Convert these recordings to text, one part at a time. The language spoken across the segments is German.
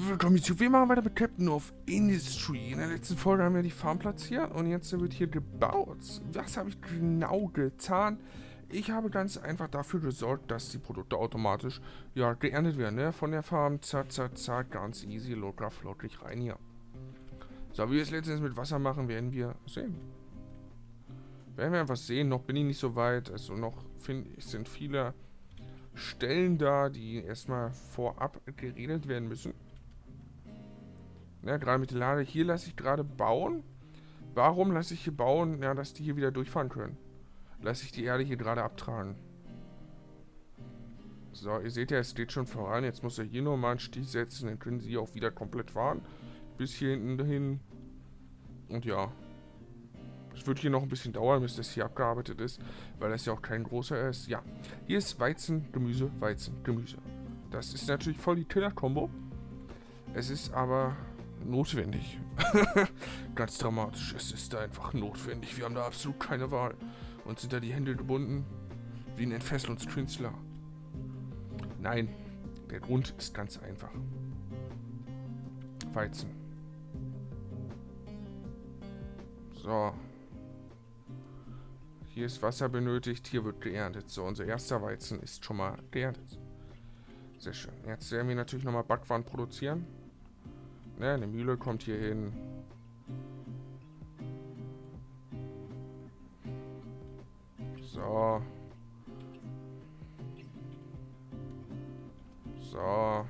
willkommen YouTube. Wir machen weiter mit Captain of Industry. In der letzten Folge haben wir die Farm platziert und jetzt wird hier gebaut. Was habe ich genau getan? Ich habe ganz einfach dafür gesorgt, dass die Produkte automatisch geerntet werden. Ne? Von der Farm, zack, zack, zack, ganz easy, locker, flockig rein hier. So, wie wir es letztens mit Wasser machen, werden wir sehen. Werden wir einfach sehen. Noch bin ich nicht so weit. Also noch sind viele Stellen da, die erstmal vorab geregelt werden müssen. Ja, gerade mit der Lade. Hier lasse ich gerade bauen. Warum lasse ich hier bauen? Ja, dass die hier wieder durchfahren können. Lasse ich die Erde hier gerade abtragen. So, ihr seht ja, es geht schon voran. Jetzt muss er hier nochmal einen Stich setzen. Dann können sie auch wieder komplett fahren. Bis hier hinten hin. Und ja. Es wird hier noch ein bisschen dauern, bis das hier abgearbeitet ist. Weil das ja auch kein großer ist. Ja, hier ist Weizen, Gemüse, Weizen, Gemüse. Das ist natürlich voll die Killer-Kombo. Es ist aber notwendig. Ganz dramatisch. Es ist einfach notwendig. Wir haben da absolut keine Wahl. Und sind da die Hände gebunden wie ein Entfesselungskünstler. Nein, der Grund ist ganz einfach. Weizen. So. Hier ist Wasser benötigt, hier wird geerntet. So, unser erster Weizen ist schon mal geerntet. Sehr schön. Jetzt werden wir natürlich nochmal Backwaren produzieren. Ne, eine Mühle kommt hier hin. So. So.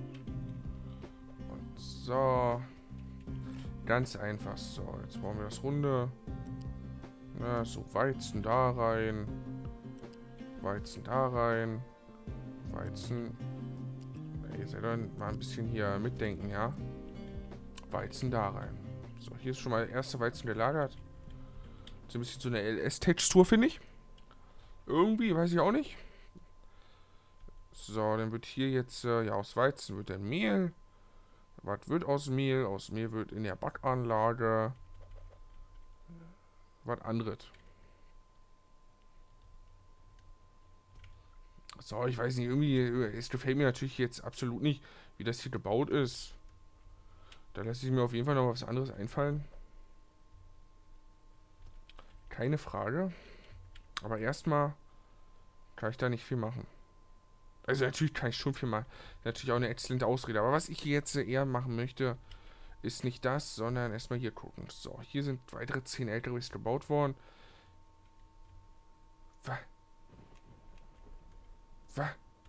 Und so. Ganz einfach. So, jetzt brauchen wir das Runde. Na, so Weizen da rein. Weizen da rein. Weizen. Ihr seid dann mal ein bisschen hier mitdenken, ja? Weizen da rein. So, hier ist schon mal der erste Weizen gelagert. So ein bisschen so eine LS-Textur, finde ich. Irgendwie, weiß ich auch nicht. So, dann wird hier jetzt, ja, aus Weizen wird dann Mehl. Was wird aus Mehl? Aus Mehl wird in der Backanlage was anderes. So, ich weiß nicht, irgendwie, es gefällt mir natürlich jetzt absolut nicht, wie das hier gebaut ist. Da lässt sich mir auf jeden Fall noch was anderes einfallen. Keine Frage. Aber erstmal kann ich da nicht viel machen. Also natürlich kann ich schon viel machen. Natürlich auch eine exzellente Ausrede. Aber was ich jetzt eher machen möchte, ist nicht das, sondern erstmal hier gucken. So, hier sind weitere 10 LKWs gebaut worden. Was? Was?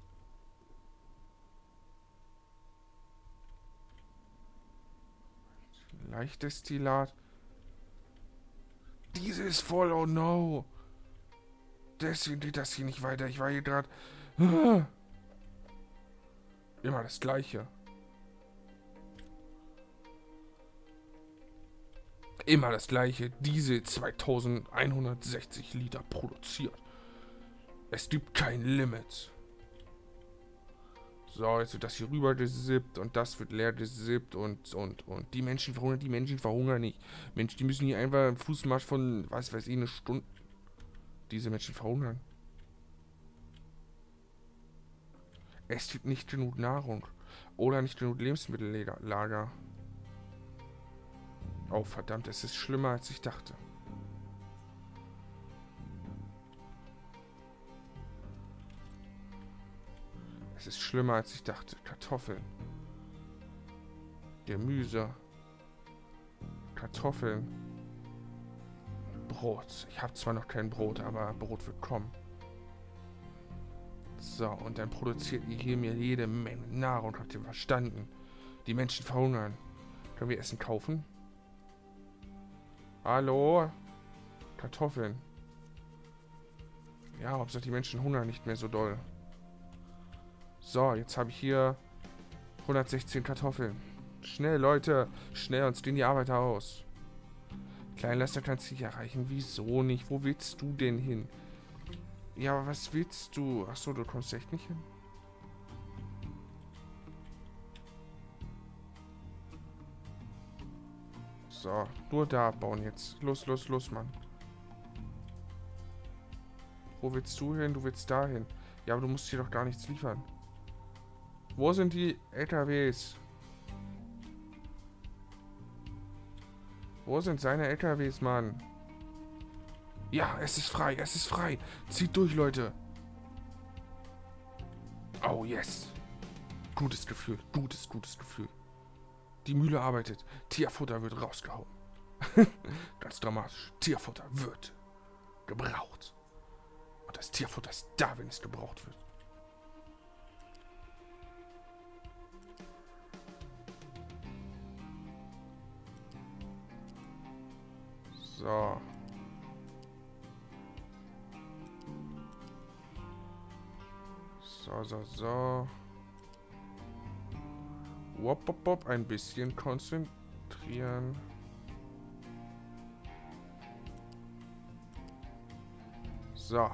Leichtdestillat. Diese ist voll, oh no. Deswegen geht das hier nicht weiter. Ich war hier gerade... Immer das Gleiche. Immer das Gleiche. Diese 2160 Liter produziert. Es gibt kein Limit. So, jetzt wird das hier rüber gesippt und das wird leer gesippt und die Menschen verhungern nicht. Mensch, die müssen hier einfach einen Fußmarsch von, was weiß ich, eine Stunde. Diese Menschen verhungern. Es gibt nicht genug Nahrung. Oder nicht genug Lebensmittellager. Oh, verdammt, es ist schlimmer, als ich dachte. Es ist schlimmer, als ich dachte. Kartoffeln. Gemüse. Kartoffeln. Brot. Ich habe zwar noch kein Brot, aber Brot wird kommen. So, und dann produziert ihr hier mir jede Menge Nahrung. Habt ihr verstanden? Die Menschen verhungern. Können wir Essen kaufen? Hallo? Kartoffeln. Ja, Hauptsache die Menschen hungern nicht mehr so doll. So, jetzt habe ich hier 116 Kartoffeln. Schnell, Leute. Schnell, uns stehen die Arbeiter aus. Kleinlaster kannst du nicht erreichen. Wieso nicht? Wo willst du denn hin? Ja, aber was willst du? Achso, du kommst echt nicht hin. So, nur da abbauen jetzt. Los, los, los, Mann. Wo willst du hin? Du willst da hin. Ja, aber du musst hier doch gar nichts liefern. Wo sind die LKWs? Wo sind seine LKWs, Mann? Ja, es ist frei, es ist frei. Zieht durch, Leute. Oh, yes. Gutes Gefühl, gutes Gefühl. Die Mühle arbeitet. Tierfutter wird rausgehauen. Ganz dramatisch. Tierfutter wird gebraucht. Und das Tierfutter ist da, wenn es gebraucht wird. So. So. Wop. Ein bisschen konzentrieren. So.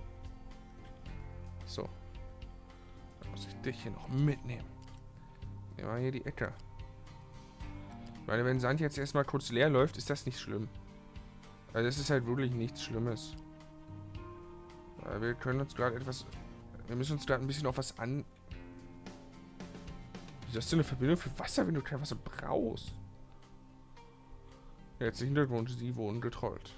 Dann muss ich dich hier noch mitnehmen. Nehmen wir hier die Ecke. Weil wenn Sand jetzt erstmal kurz leer läuft, ist das nicht schlimm. Also das ist halt wirklich nichts Schlimmes. Weil wir können uns gerade etwas... Wir müssen uns gerade ein bisschen auf was an... Wie ist das denn eine Verbindung für Wasser, wenn du kein Wasser brauchst? Jetzt der Hintergrund, sie wurden getrollt.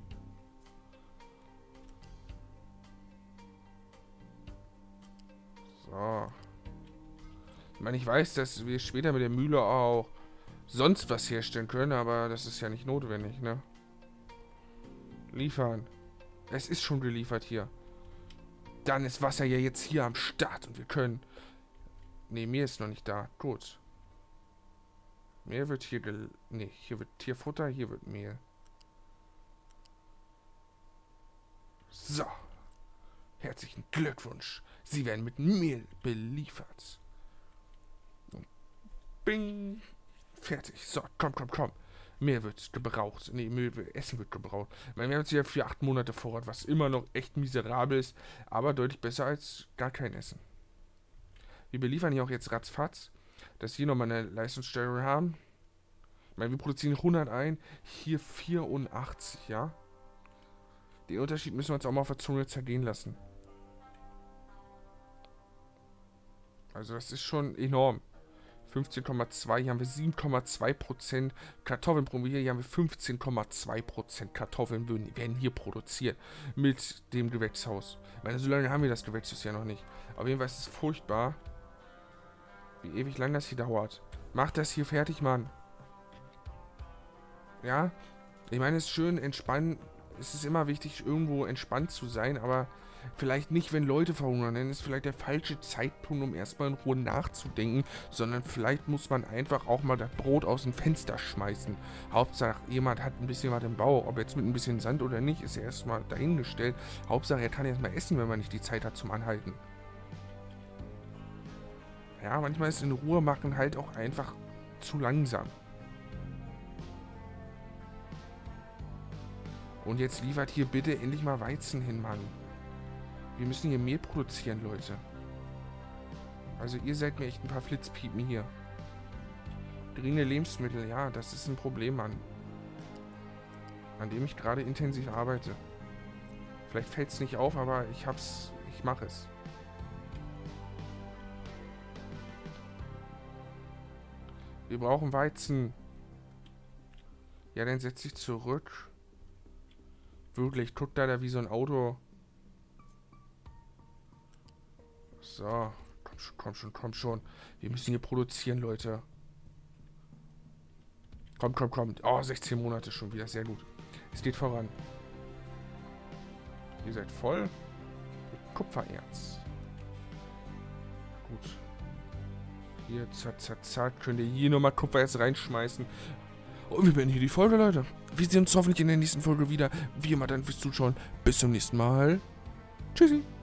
So. Ich meine, ich weiß, dass wir später mit der Mühle auch sonst was herstellen können, aber das ist ja nicht notwendig, ne? Liefern. Es ist schon geliefert hier. Dann ist Wasser ja jetzt hier am Start und wir können... Ne, Mehl ist noch nicht da. Gut. Mehl wird hier Ne, hier wird Tierfutter, hier wird Mehl. So. Herzlichen Glückwunsch. Sie werden mit Mehl beliefert. Und bing. Fertig. So, komm. Mehl wird gebraucht. Ne, Essen wird gebraucht. Ich meine, wir haben jetzt hier für 8 Monate Vorrat, was immer noch echt miserabel ist, aber deutlich besser als gar kein Essen. Wir beliefern hier auch jetzt ratzfatz, dass wir nochmal eine Leistungssteigerung haben. Ich meine, wir produzieren 101, hier 84, ja. Den Unterschied müssen wir uns auch mal auf der Zunge zergehen lassen. Also das ist schon enorm. 15,2, hier haben wir 7,2% Kartoffeln pro Jahr, hier haben wir 15,2% Kartoffeln werden hier produziert mit dem Gewächshaus. Ich meine, so lange haben wir das Gewächshaus ja noch nicht. Auf jeden Fall ist es furchtbar, wie ewig lang das hier dauert. Macht das hier fertig, Mann. Ja? Ich meine, es ist schön entspannt. Es ist immer wichtig, irgendwo entspannt zu sein, aber vielleicht nicht, wenn Leute verhungern. Dann ist vielleicht der falsche Zeitpunkt, um erstmal in Ruhe nachzudenken, sondern vielleicht muss man einfach auch mal das Brot aus dem Fenster schmeißen. Hauptsache, jemand hat ein bisschen was im Bauch. Ob jetzt mit ein bisschen Sand oder nicht, ist ja erstmal dahingestellt. Hauptsache, er kann erstmal essen, wenn man nicht die Zeit hat zum Anhalten. Ja, manchmal ist in Ruhe machen halt auch einfach zu langsam. Und jetzt liefert hier bitte endlich mal Weizen hin, Mann. Wir müssen hier Mehl produzieren, Leute. Also ihr seid mir echt ein paar Flitzpiepen hier. Geringe Lebensmittel, ja, das ist ein Problem, Mann. An dem ich gerade intensiv arbeite. Vielleicht fällt es nicht auf, aber ich mache es. Wir brauchen Weizen. Ja, dann setz dich zurück. Wirklich, guck da wie so ein Auto. So, komm schon. Wir müssen hier produzieren, Leute. Komm. Oh, 16 Monate schon wieder, sehr gut. Es geht voran. Ihr seid voll mit Kupfererz. Gut. Hier, zack, könnt ihr hier nochmal Kupfererz reinschmeißen. Und wir beenden hier die Folge, Leute. Wir sehen uns hoffentlich in der nächsten Folge wieder. Wie immer dann fürs Zuschauen. Bis zum nächsten Mal. Tschüssi.